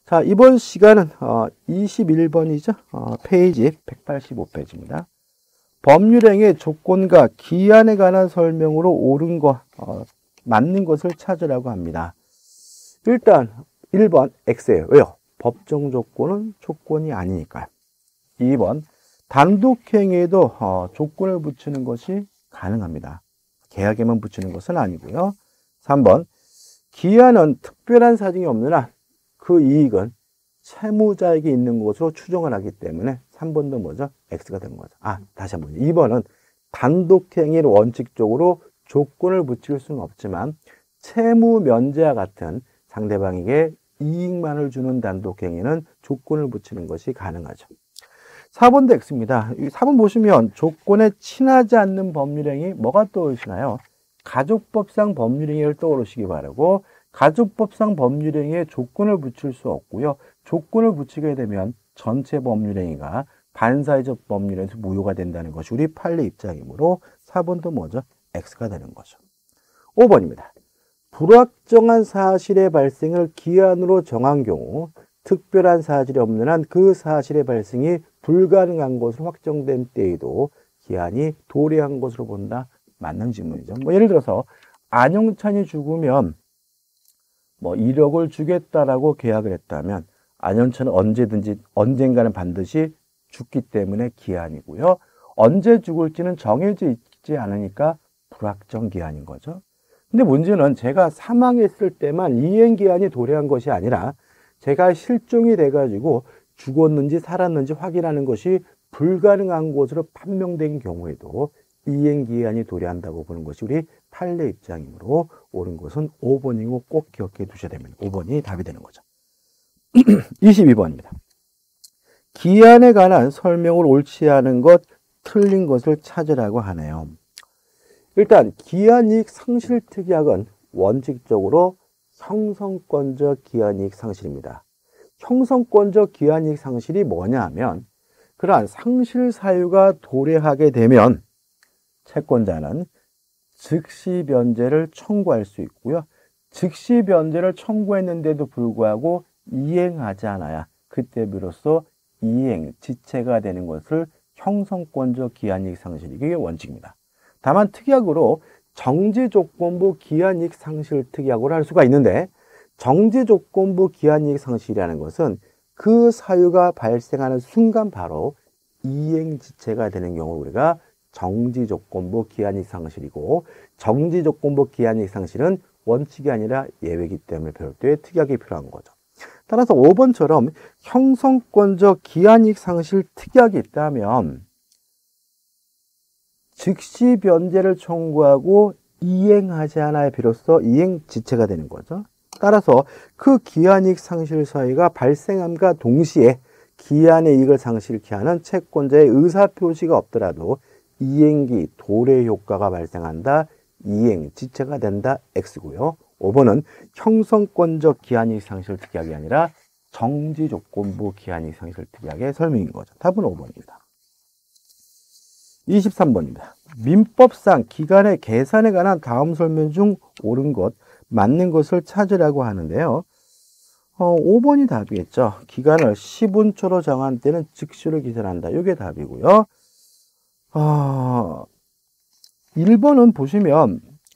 자, 이번 시간은 21번이죠. 페이지 185페이지입니다. 법률행위의 조건과 기한에 관한 설명으로 옳은 것, 맞는 것을 찾으라고 합니다. 일단 1번 X예요. 왜요? 법정 조건은 조건이 아니니까요. 2번 단독행위에도 조건을 붙이는 것이 가능합니다. 계약에만 붙이는 것은 아니고요. 3번 기한은 특별한 사정이 없는 한 그 이익은 채무자에게 있는 것으로 추정을 하기 때문에 3번도 뭐죠? X가 되는 거죠. 다시 한번 2번은 단독행위를 원칙적으로 조건을 붙일 수는 없지만 채무 면제와 같은 상대방에게 이익만을 주는 단독행위는 조건을 붙이는 것이 가능하죠. 4번도 X입니다. 4번 보시면 조건에 친하지 않는 법률행위 뭐가 떠오르시나요? 가족법상 법률행위를 떠오르시기 바라고, 가족법상 법률행위에 조건을 붙일 수 없고요. 조건을 붙이게 되면 전체 법률행위가 반사회적 법률에서 무효가 된다는 것이 우리 판례 입장이므로 4번도 뭐죠? X가 되는 거죠. 5번입니다. 불확정한 사실의 발생을 기한으로 정한 경우 특별한 사실이 없는 한 그 사실의 발생이 불가능한 것으로 확정된 때에도 기한이 도래한 것으로 본다. 맞는 질문이죠. 예를 들어서 안영찬이 죽으면 1억을 주겠다라고 계약을 했다면 안영찬은 언젠가는 반드시 죽기 때문에 기한이고요. 언제 죽을지는 정해져 있지 않으니까 불확정 기한인 거죠. 근데 문제는 제가 사망했을 때만 이행기한이 도래한 것이 아니라 제가 실종이 돼가지고 죽었는지 살았는지 확인하는 것이 불가능한 것으로 판명된 경우에도 이행기한이 도래한다고 보는 것이 우리 판례 입장이므로 옳은 것은 5번이고 꼭 기억해 두셔야 됩니다. 5번이 답이 되는 거죠. 22번입니다. 기한에 관한 설명을 옳지 않은 것, 틀린 것을 찾으라고 하네요. 일단 기한이익 상실특약은 원칙적으로 형성권적 기한이익 상실입니다. 형성권적 기한이익 상실이 뭐냐 하면 그러한 상실 사유가 도래하게 되면 채권자는 즉시 변제를 청구할 수 있고요. 즉시 변제를 청구했는데도 불구하고 이행하지 않아야 그때 비로소 이행, 지체가 되는 것을 형성권적 기한이익 상실이 이게 원칙입니다. 다만 특약으로 정지조건부 기한이익 상실 특약으로 할 수가 있는데 정지조건부 기한이익 상실이라는 것은 그 사유가 발생하는 순간 바로 이행지체가 되는 경우 우리가 정지조건부 기한이익 상실이고, 정지조건부 기한이익 상실은 원칙이 아니라 예외이기 때문에 별도의 특약이 필요한 거죠. 따라서 5번처럼 형성권적 기한이익 상실 특약이 있다면 즉시 변제를 청구하고 이행하지 않아야 비로소 이행지체가 되는 거죠. 따라서 그 기한이익 상실 사유가 발생함과 동시에 기한의 이익을 상실케 하는 채권자의 의사표시가 없더라도 이행기 도래 효과가 발생한다. 이행지체가 된다. X고요. 5번은 형성권적 기한이익 상실 특약이 아니라 정지조건부 기한이익 상실 특약의 설명인 거죠. 답은 5번입니다. 23번입니다. 민법상 기간의 계산에 관한 다음 설명 중 옳은 것, 맞는 것을 찾으라고 하는데요. 5번이 답이겠죠. 기간을 10운초로 정한 때는 즉시로 계산한다. 이게 답이고요. 1번은 보시면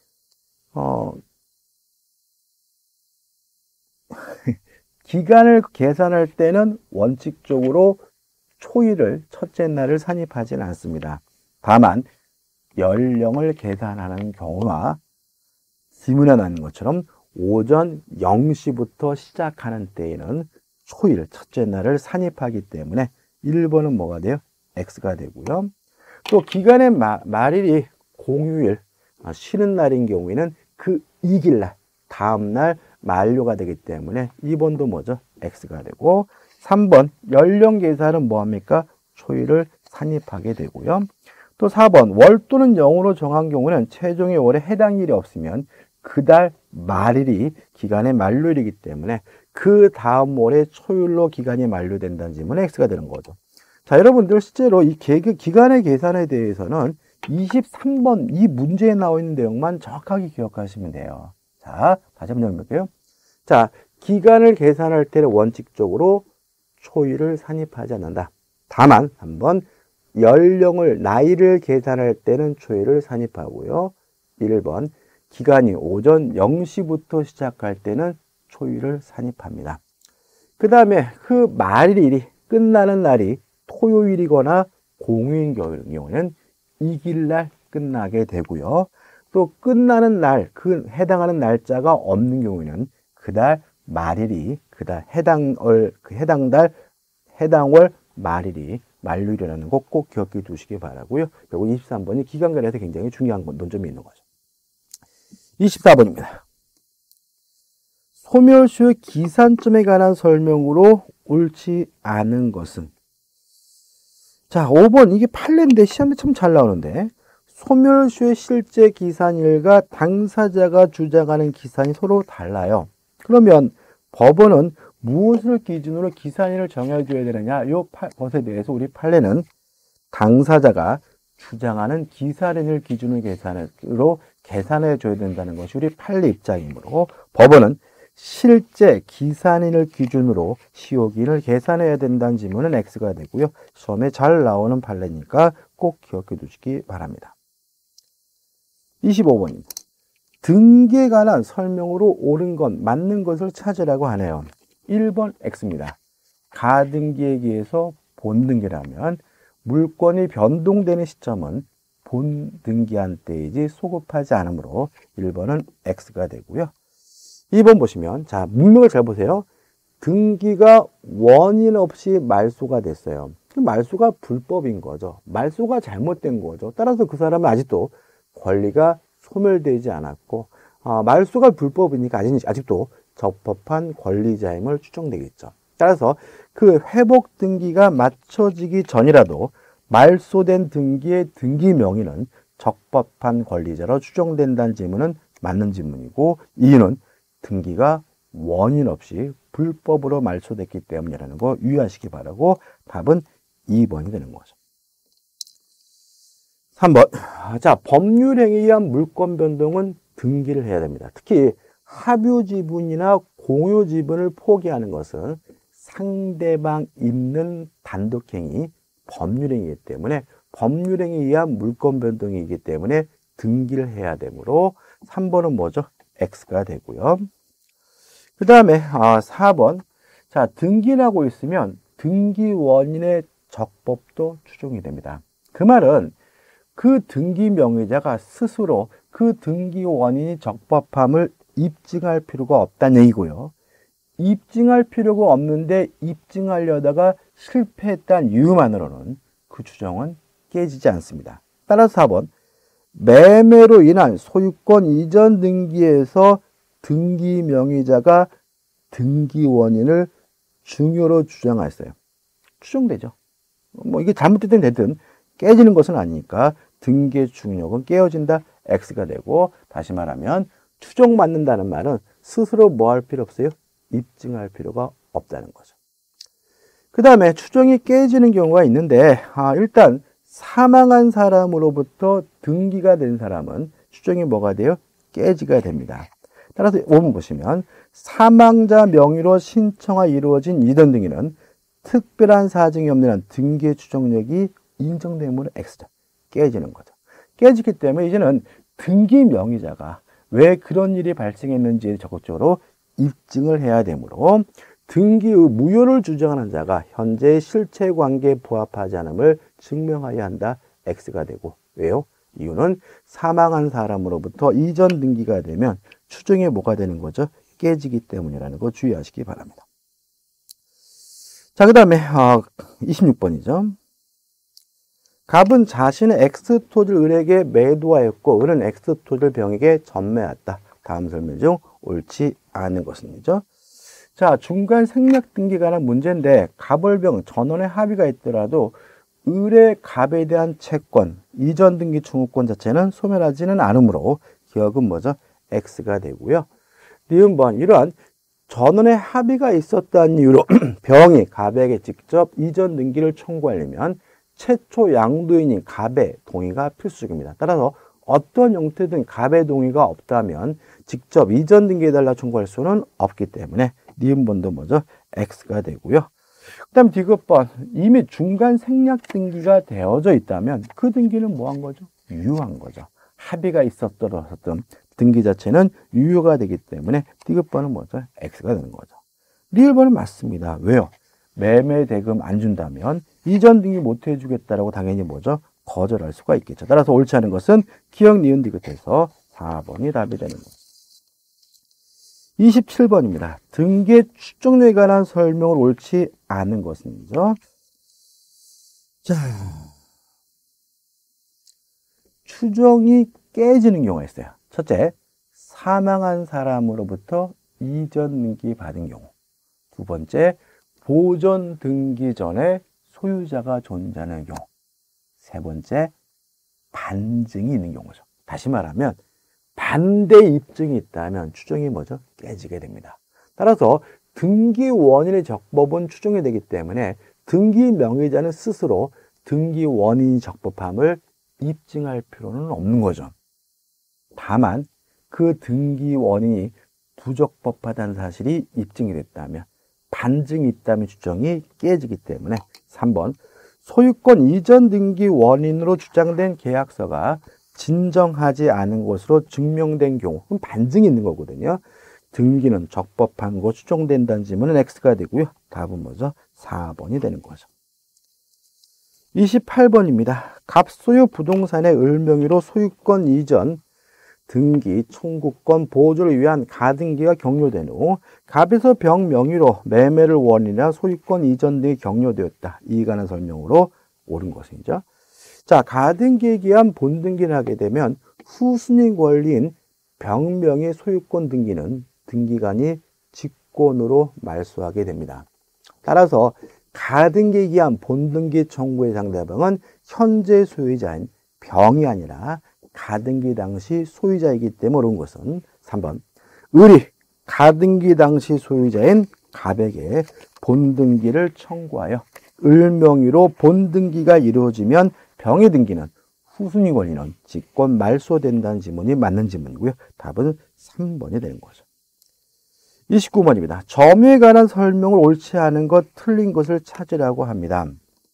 기간을 계산할 때는 원칙적으로 초일을 첫째 날을 산입하지는 않습니다. 다만 연령을 계산하는 경우와 지문에 나는 것처럼 오전 0시부터 시작하는 때에는 초일 첫째 날을 산입하기 때문에 1번은 뭐가 돼요? X가 되고요. 또 기간의 말일이 공휴일, 쉬는 날인 경우에는 그 이길날, 다음날 만료가 되기 때문에 2번도 뭐죠? X가 되고, 3번 연령 계산은 뭐합니까? 초일을 산입하게 되고요. 또 4번 월 또는 0으로 정한 경우는 최종의 월에 해당 일이 없으면 그달 말일이 기간의 만료일이기 때문에 그 다음 월에 초일로 기간이 만료된다는 질문에 X가 되는 거죠. 자, 여러분들 실제로 이 기간의 계산에 대해서는 23번 이 문제에 나와 있는 내용만 정확하게 기억하시면 돼요. 자, 다시 한번 해볼게요. 자, 기간을 계산할 때는 원칙적으로 초일을 산입하지 않는다. 다만 한번 연령을 나이를 계산할 때는 초일을 산입하고요. 1번 기간이 오전 0시부터 시작할 때는 초일을 산입합니다. 그 다음에 그 말일이 끝나는 날이 토요일이거나 공휴일인 경우에는 이 길날 끝나게 되고요. 또 끝나는 날, 그 해당하는 날짜가 없는 경우에는 그달 말일이 그달 해당 달 해당 월 말일이 만료일이라는 거 꼭 기억해 두시기 바라고요. 그리고 23번이 기간관련해서 굉장히 중요한 논점이 있는 거죠. 24번입니다. 소멸수의 기산점에 관한 설명으로 옳지 않은 것은? 자, 5번 이게 판례인데 시험에 참 잘 나오는데, 소멸수의 실제 기산일과 당사자가 주장하는 기산이 서로 달라요. 그러면 법원은 무엇을 기준으로 기산일을 정해줘야 되느냐? 이 것에 대해서 우리 판례는 당사자가 주장하는 기산일을 기준으로 계산해 줘야 된다는 것이 우리 판례 입장이므로 법원은 실제 기산일을 기준으로 시효기를 계산해야 된다는 지문은 X가 되고요. 시험에 잘 나오는 판례니까 꼭 기억해 두시기 바랍니다. 25번입니다. 등기에 관한 설명으로 옳은 것, 맞는 것을 찾으라고 하네요. 1번 X입니다. 가등기에 의해서 본등기라면 물권이 변동되는 시점은 본등기한 때이지 소급하지 않으므로 1번은 X가 되고요. 2번 보시면, 자, 문맥을 잘 보세요. 등기가 원인 없이 말소가 됐어요. 말소가 불법인 거죠. 말소가 잘못된 거죠. 따라서 그 사람은 아직도 권리가 소멸되지 않았고, 말소가 불법이니까 아직도 적법한 권리자임을 추정되겠죠. 따라서 그 회복 등기가 맞춰지기 전이라도 말소된 등기의 등기 명의는 적법한 권리자로 추정된다는 질문은 맞는 질문이고, 이유는 등기가 원인 없이 불법으로 말소됐기 때문이라는 거 유의하시기 바라고 답은 2번이 되는 거죠. 3번. 자, 법률행위에 의한 물권 변동은 등기를 해야 됩니다. 특히 합유 지분이나 공유 지분을 포기하는 것은 상대방 있는 단독행위, 법률행위이기 때문에 법률행위에 의한 물권 변동이기 때문에 등기를 해야 되므로 3번은 뭐죠? X가 되고요. 그 다음에 4번. 자, 등기를 하고 있으면 등기 원인의 적법도 추정이 됩니다. 그 말은 그 등기 명의자가 스스로 그 등기 원인이 적법함을 입증할 필요가 없다는 얘기고요. 입증할 필요가 없는데 입증하려다가 실패했다는 이유만으로는 그 추정은 깨지지 않습니다. 따라서 4번. 매매로 인한 소유권 이전 등기에서 등기 명의자가 등기 원인을 중요로 주장했어요. 추정되죠. 뭐 이게 잘못됐든 됐든 깨지는 것은 아니니까 등기의 중력은 깨어진다. X가 되고, 다시 말하면 추정받는다는 말은 스스로 뭐 할 필요 없어요? 입증할 필요가 없다는 거죠. 그 다음에 추정이 깨지는 경우가 있는데, 일단 사망한 사람으로부터 등기가 된 사람은 추정이 뭐가 돼요? 깨지가 됩니다. 따라서 5번 보시면 사망자 명의로 신청이 이루어진 이전 등기는 특별한 사정이 없는 한 등기의 추정력이 인정되므로 X죠. 깨지는 거죠. 깨지기 때문에 이제는 등기 명의자가 왜 그런 일이 발생했는지 적극적으로 입증을 해야 되므로 등기의 무효를 주장하는 자가 현재의 실체관계에 부합하지 않음을 증명하여야 한다. X가 되고, 왜요? 이유는 사망한 사람으로부터 이전 등기가 되면 추정이 뭐가 되는 거죠? 깨지기 때문이라는 거 주의하시기 바랍니다. 자, 그 다음에 26번이죠. 갑은 자신의 X토지를 을에게 매도하였고 을은 X토지를 병에게 전매했다. 다음 설명 중 옳지 않은 것은이죠. 자, 중간 생략 등기에 관한 문제인데 갑을병 전원의 합의가 있더라도 을의 갑에 대한 채권, 이전 등기 청구권 자체는 소멸하지는 않으므로 기억은 뭐죠? X가 되고요. 니은번 이러한 전원의 합의가 있었다는 이유로 병이 갑에게 직접 이전 등기를 청구하려면 최초 양도인인 갑의 동의가 필수적입니다. 따라서 어떤 형태든 갑의 동의가 없다면 직접 이전 등기해달라 청구할 수는 없기 때문에 니은번도 뭐죠? X가 되고요. 그 다음 디귿번, 이미 중간 생략 등기가 되어져 있다면 그 등기는 뭐 한 거죠? 유효한 거죠. 합의가 있었더라도 등기 자체는 유효가 되기 때문에 디귿번은 뭐죠? X가 되는 거죠. 리을번은 맞습니다. 왜요? 매매 대금 안 준다면 이전 등기 못 해주겠다라고 당연히 뭐죠? 거절할 수가 있겠죠. 따라서 옳지 않은 것은 기역, 니은, 디귿에서 4번이 답이 되는 거죠. 27번입니다. 등기의 추정료에 관한 설명을 옳지 않은 것은요. 자, 추정이 깨지는 경우가 있어요. 첫째, 사망한 사람으로부터 이전 등기 받은 경우. 두 번째, 보존 등기 전에 소유자가 존재하는 경우. 세 번째, 반증이 있는 경우죠. 다시 말하면 반대 입증이 있다면 추정이 뭐죠? 깨지게 됩니다. 따라서 등기 원인의 적법은 추정이 되기 때문에 등기 명의자는 스스로 등기 원인이 적법함을 입증할 필요는 없는 거죠. 다만 그 등기 원인이 부적법하다는 사실이 입증이 됐다면, 반증이 있다면 추정이 깨지기 때문에 3번, 소유권 이전 등기 원인으로 주장된 계약서가 진정하지 않은 것으로 증명된 경우, 그럼 반증이 있는 거거든요. 등기는 적법한 거 추정된다는 질문은 X가 되고요. 답은 뭐죠? 4번이 되는 거죠. 28번입니다. 갑소유 부동산의 을명의로 소유권 이전 등기, 청구권 보조를 위한 가등기가 격려된 후 갑에서 병 명의로 매매를 원인이나 소유권 이전 등이 격려되었다. 이에 관한 설명으로 옳은 것이죠. 자, 가등기에 기한 본등기를 하게 되면 후순위 권리인 병명의 소유권 등기는 등기관이 직권으로 말소하게 됩니다. 따라서 가등기에 기한 본등기 청구의 상대방은 현재 소유자인 병이 아니라 가등기 당시 소유자이기 때문에 옳은 것은 3번, 을이 가등기 당시 소유자인 갑에게 본등기를 청구하여 을명의로 본등기가 이루어지면 병의 등기는 후순위 권리는 직권 말소된다는 지문이 맞는 지문이고요. 답은 3번이 되는 거죠. 29번입니다. 점유에 관한 설명을 옳지 않은 것, 틀린 것을 찾으라고 합니다.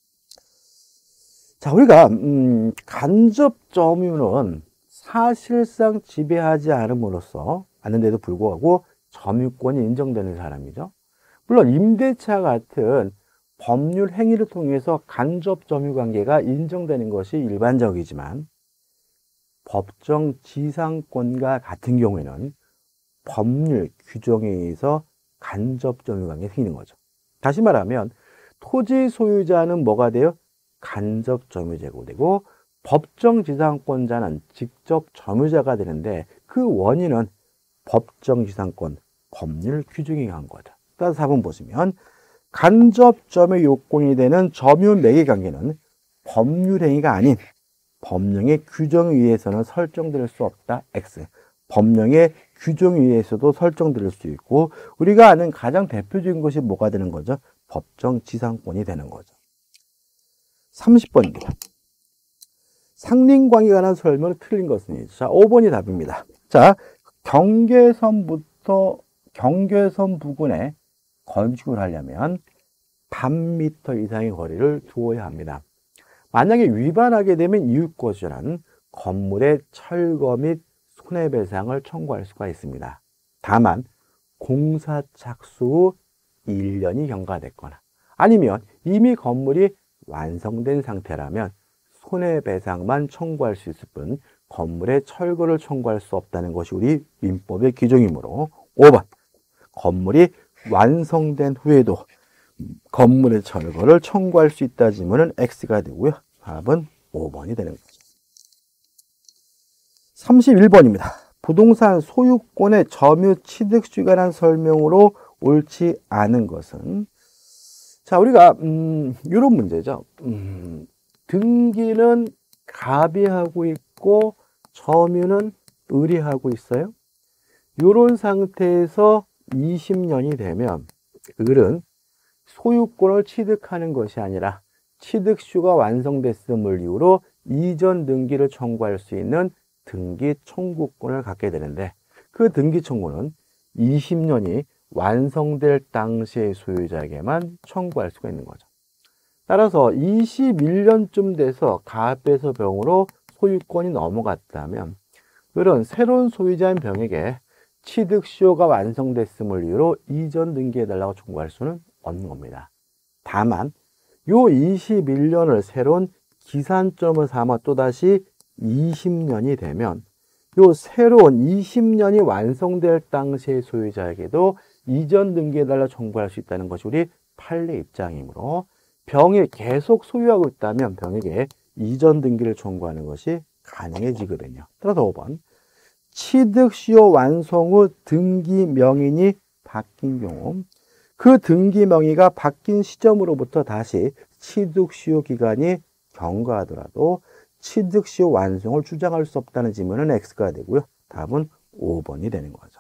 자, 우리가 간접 점유는 사실상 지배하지 않는데도 불구하고 점유권이 인정되는 사람이죠. 물론 임대차 같은 법률 행위를 통해서 간접 점유 관계가 인정되는 것이 일반적이지만 법정 지상권과 같은 경우에는 법률 규정에 의해서 간접 점유 관계가 생기는 거죠. 다시 말하면 토지 소유자는 뭐가 돼요? 간접 점유자가 되고 법정 지상권자는 직접 점유자가 되는데 그 원인은 법정 지상권 법률 규정에 의한 거다. 따라서 4번 보시면 간접 점유 요건이 되는 점유 매개 관계는 법률 행위가 아닌 법령의 규정에 의해서는 설정될 수 없다. X. 법령의 규정에 의해서도 설정될 수 있고 우리가 아는 가장 대표적인 것이 뭐가 되는 거죠? 법정 지상권이 되는 거죠. 30번입니다. 상린관계에 관한 설명을 틀린 것은 자, 5번이 답입니다. 자, 경계선 부근에 건축을 하려면 반미터 이상의 거리를 두어야 합니다. 만약에 위반하게 되면 이웃거주자는 건물의 철거 및 손해배상을 청구할 수가 있습니다. 다만 공사 착수 후 1년이 경과됐거나 아니면 이미 건물이 완성된 상태라면 손해배상만 청구할 수 있을 뿐 건물의 철거를 청구할 수 없다는 것이 우리 민법의 규정이므로 5번, 건물이 완성된 후에도 건물의 철거를 청구할 수 있다 지문은 X가 되고요. 답은 5번이 되는 거죠. 31번입니다. 부동산 소유권의 점유 취득수에 관한 설명으로 옳지 않은 것은 자, 우리가 이런 문제죠. 등기는 갑이 하고 있고 점유는 을이 하고 있어요. 이런 상태에서 20년이 되면 을은 소유권을 취득하는 것이 아니라 취득수가 완성됐음을 이유로 이전 등기를 청구할 수 있는 등기 청구권을 갖게 되는데 그 등기 청구는 20년이 완성될 당시의 소유자에게만 청구할 수가 있는 거죠. 따라서 21년쯤 돼서 가압에서 병으로 소유권이 넘어갔다면 그런 새로운 소유자인 병에게 취득시효가 완성됐음을 이유로 이전 등기해달라고 청구할 수는 없는 겁니다. 다만 요 21년을 새로운 기산점을 삼아 또다시 20년이 되면 요 새로운 20년이 완성될 당시의 소유자에게도 이전 등기해달라 청구할 수 있다는 것이 우리 판례 입장이므로 병이 계속 소유하고 있다면 병에게 이전 등기를 청구하는 것이 가능해지거든요. 따라서 5번 취득시효 완성 후 등기 명인이 바뀐 경우 그 등기 명의가 바뀐 시점으로부터 다시 취득시효 기간이 경과하더라도 취득시효 완성을 주장할 수 없다는 지문은 X가 되고요. 답은 5번이 되는 거죠.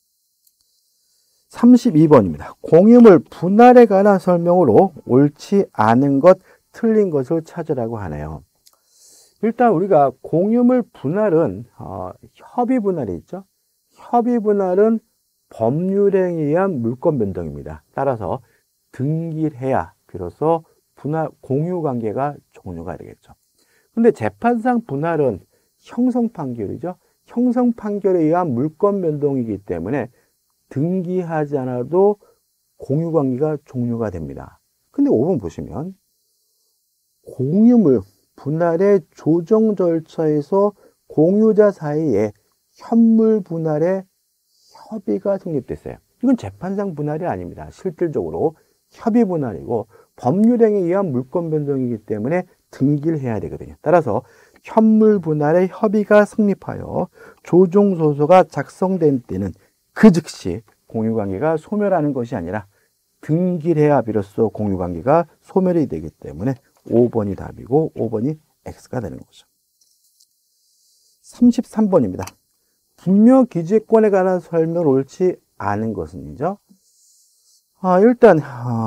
32번입니다. 공유물 분할에 관한 설명으로 옳지 않은 것, 틀린 것을 찾으라고 하네요. 일단 우리가 공유물 분할은 협의 분할이 있죠. 협의 분할은 법률에 의한 물권 변동입니다. 따라서 등기를 해야 비로소 분할 공유 관계가 종료가 되겠죠. 근데 재판상 분할은 형성 판결이죠. 형성 판결에 의한 물권 변동이기 때문에 등기하지 않아도 공유 관계가 종료가 됩니다. 근데 5번 보시면 공유물 분할의 조정 절차에서 공유자 사이에 현물 분할의 협의가 성립됐어요. 이건 재판상 분할이 아닙니다. 실질적으로 협의 분할이고 법률행위에 의한 물권 변동이기 때문에 등기를 해야 되거든요. 따라서 현물 분할의 협의가 성립하여 조정소서가 작성된 때는 그 즉시 공유관계가 소멸하는 것이 아니라 등기를 해야 비로소 공유관계가 소멸이 되기 때문에 5번이 답이고 5번이 X가 되는 거죠. 33번입니다. 분묘기재권에 관한 설명을 옳지 않은 것은요. 일단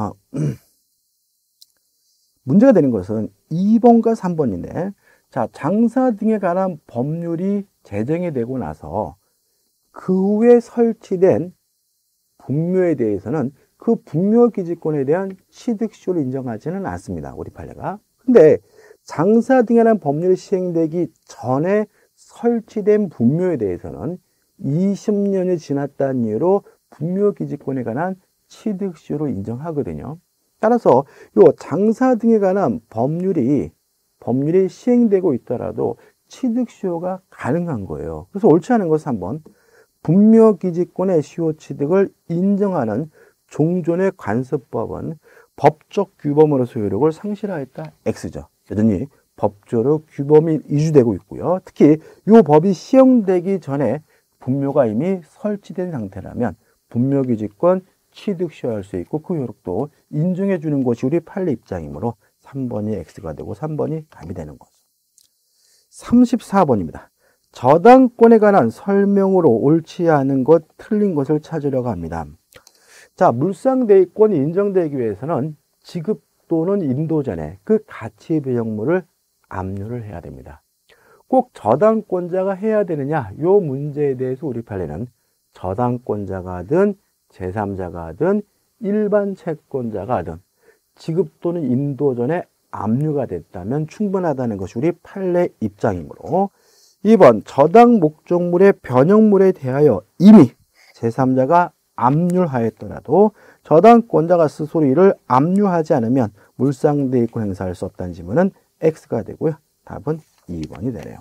문제가 되는 것은 2번과 3번인데 자, 장사 등에 관한 법률이 제정이 되고 나서 그 후에 설치된 분묘에 대해서는 그 분묘기지권에 대한 취득시효를 인정하지는 않습니다. 우리 판례가. 근데 장사 등에 관한 법률이 시행되기 전에 설치된 분묘에 대해서는 20년이 지났다는 이유로 분묘기지권에 관한 취득시효를 인정하거든요. 따라서 요 장사 등에 관한 법률이 시행되고 있더라도 취득시효가 가능한 거예요. 그래서 옳지 않은 것은 한번 분묘기지권의 시효 취득을 인정하는 종전의 관습법은 법적 규범으로서 효력을 상실하였다. X죠. 여전히 법조로 규범이 이주되고 있고요. 특히 이 법이 시행되기 전에 분묘가 이미 설치된 상태라면 분묘기지권 취득시효할 수 있고 그 효력도 인정해 주는 것이 우리 판례 입장이므로 3번이 X가 되고 3번이 답이 되는 거죠. 34번입니다. 저당권에 관한 설명으로 옳지 않은 것, 틀린 것을 찾으려고 합니다. 자, 물상대위권이 인정되기 위해서는 지급 또는 인도 전에 그 가치 배형물을 압류를 해야 됩니다. 꼭 저당권자가 해야 되느냐? 이 문제에 대해서 우리 판례는 저당권자가 하든 제3자가 하든 일반 채권자가 하든 지급 또는 인도 전에 압류가 됐다면 충분하다는 것이 우리 판례 입장이므로 2번 저당 목적물의 변형물에 대하여 이미 제3자가 압류하였더라도 저당권자가 스스로 이를 압류하지 않으면 물상대위권 행사할 수 없다는 지문은 X가 되고요. 답은 2번이 되네요.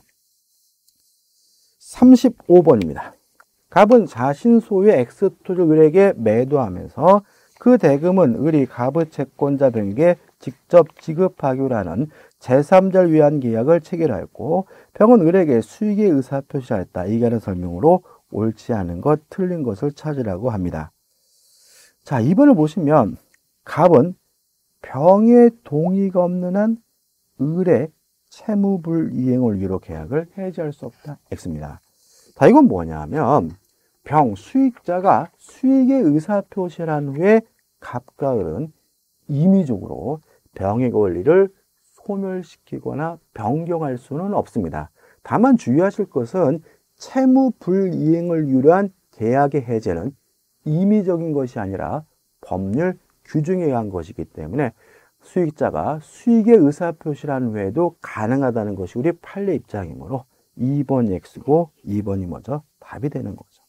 35번입니다. 갑은 자신 소유의 X토지를 을에게 매도하면서 그 대금은 을이 갑의 채권자 등에게 직접 지급하기로 하는 제3자를 위한 계약을 체결하였고 병은 을에게 수익의 의사표시를 하였다. 이가는 설명으로 옳지 않은 것, 틀린 것을 찾으라고 합니다. 자, 2번을 보시면 갑은 병의 동의가 없는 한 을의 채무불이행을 이유로 계약을 해지할 수 없다. X입니다. 자, 이건 뭐냐면 병 수익자가 수익의 의사표시를 한 후에 갑과 을은 임의적으로 병의 권리를 소멸시키거나 변경할 수는 없습니다. 다만 주의하실 것은 채무불이행을 유료한 계약의 해제는 임의적인 것이 아니라 법률 규정에 의한 것이기 때문에 수익자가 수익의 의사표시를 후에도 가능하다는 것이 우리 판례 입장이므로 2번이 X고 2번이 뭐죠? 답이 되는 거죠.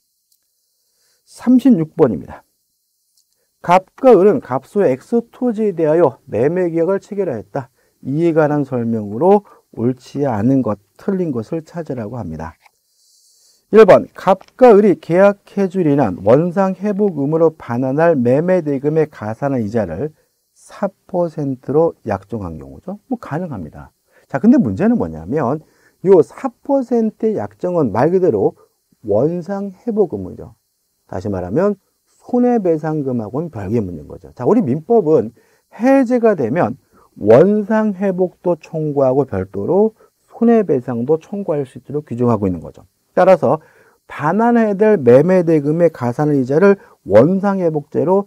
36번입니다. 갑과 을은 갑소의 X 토지에 대하여 매매 계약을 체결하였다. 이에 관한 설명으로 옳지 않은 것, 틀린 것을 찾으라고 합니다. 1번, 갑과 을이 계약해 줄 인한 원상 회복금으로 반환할 매매 대금의 가산한 이자를 4%로 약정한 경우죠. 뭐 가능합니다. 자, 근데 문제는 뭐냐면 요 4%의 약정은 말 그대로 원상 회복금이죠. 다시 말하면 손해배상금하고는 별개의 문제인 거죠. 자, 우리 민법은 해제가 되면 원상 회복도 청구하고 별도로 손해배상도 청구할 수 있도록 규정하고 있는 거죠. 따라서 반환해야 될 매매대금의 가산한 이자를 원상 회복조로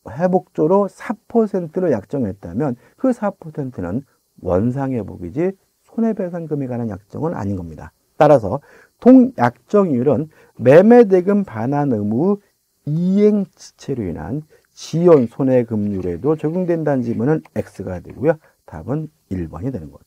4%로 약정했다면 그 4%는 원상 회복이지 손해배상금에 관한 약정은 아닌 겁니다. 따라서 통약정이율은 매매대금 반환 의무 이행 지체로 인한 지연 손해금률에도 적용된다는 지문은 X가 되고요. 답은 1번이 되는 거죠.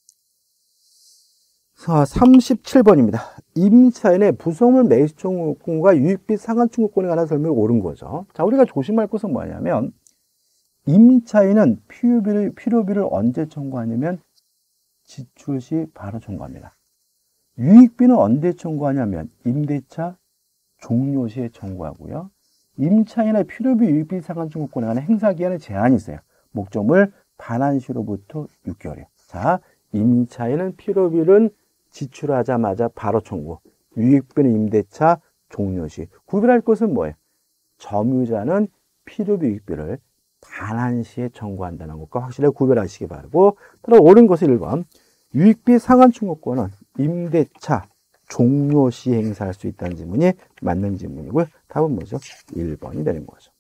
자, 37번입니다. 임차인의 부속물 매수 청구권과 유익비 상환 청구권에 관한 설명이 옳은 거죠. 자, 우리가 조심할 것은 뭐냐면 임차인은 필요비를 언제 청구하냐면 지출 시 바로 청구합니다. 유익비는 언제 청구하냐면 임대차 종료 시에 청구하고요. 임차인의 필요비 유익비 상환 청구권에 관한 행사기한의 제한이 있어요. 목적물 반환 시로부터 6개월이에요. 자, 임차인은 필요비를 지출하자마자 바로 청구, 유익비는 임대차 종료 시. 구별할 것은 뭐예요? 점유자는 필요비 유익비를 반환 시에 청구한다는 것과 확실하게 구별하시기 바라고, 따라 옳은 것은 1번. 유익비 상환 청구권은 임대차 종료 시 행사할 수 있다는 지문이 맞는 지문이고요. 답은 뭐죠? 1번이 되는 거죠.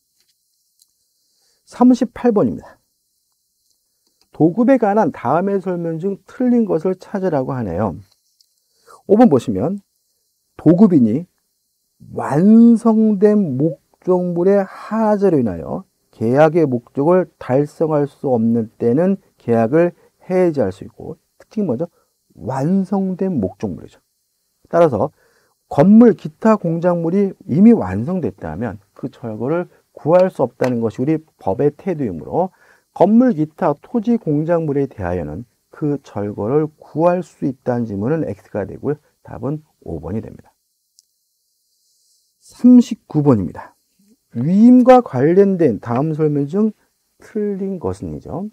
38번입니다. 도급에 관한 다음의 설명 중 틀린 것을 찾으라고 하네요. 5번 보시면 도급인이 완성된 목적물의 하자로 인하여 계약의 목적을 달성할 수 없는 때는 계약을 해지할 수 있고, 특징이 뭐죠? 완성된 목적물이죠. 따라서 건물 기타 공작물이 이미 완성됐다면 그 철거를 구할 수 없다는 것이 우리 법의 태도이므로 건물 기타 토지 공작물에 대하여는 그 철거를 구할 수 있다는 지문은 X가 되고요. 답은 5번이 됩니다. 39번입니다. 위임과 관련된 다음 설명 중 틀린 것은이죠.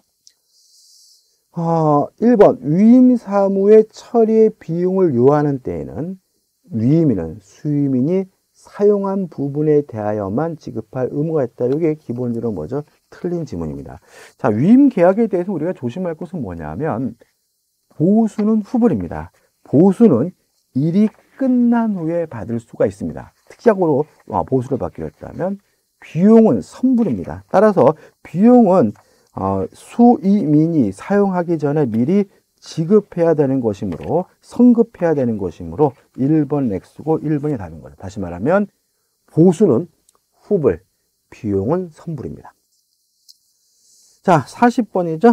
1번 위임 사무의 처리의 비용을 요하는 때에는 위임인은 수임인이 사용한 부분에 대하여만 지급할 의무가 있다. 이게 기본적으로 뭐죠? 틀린 지문입니다. 자, 위임 계약에 대해서 우리가 조심할 것은 뭐냐면 보수는 후불입니다. 보수는 일이 끝난 후에 받을 수가 있습니다. 특약으로 보수를 받기로 했다면 비용은 선불입니다. 따라서 비용은 수임인이 사용하기 전에 미리 지급해야 되는 것이므로 선급해야 되는 것이므로 1번 X고 1번이 답인 거죠. 다시 말하면 보수는 후불, 비용은 선불입니다. 자, 40번이죠.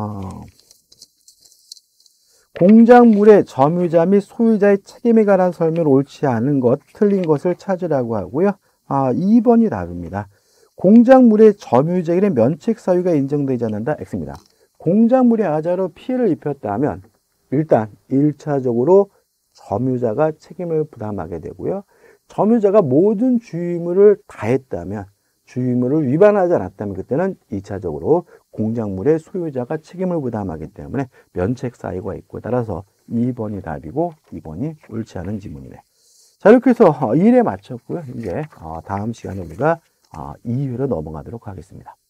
공작물의 점유자 및 소유자의 책임에 관한 설명을 옳지 않은 것, 틀린 것을 찾으라고 하고요. 2번이 답입니다. 공작물의 점유자에게는 면책 사유가 인정되지 않는다. X입니다. 공작물의 하자로 피해를 입혔다면 일단 1차적으로 점유자가 책임을 부담하게 되고요. 점유자가 모든 주의무를 다했다면, 주의무를 위반하지 않았다면 그때는 2차적으로 공작물의 소유자가 책임을 부담하기 때문에 면책 사유가 있고, 따라서 2번이 답이고 2번이 옳지 않은 지문이네. 자, 이렇게 해서 1회 마쳤고요. 이제 다음 시간에 우리가 2회로 넘어가도록 하겠습니다.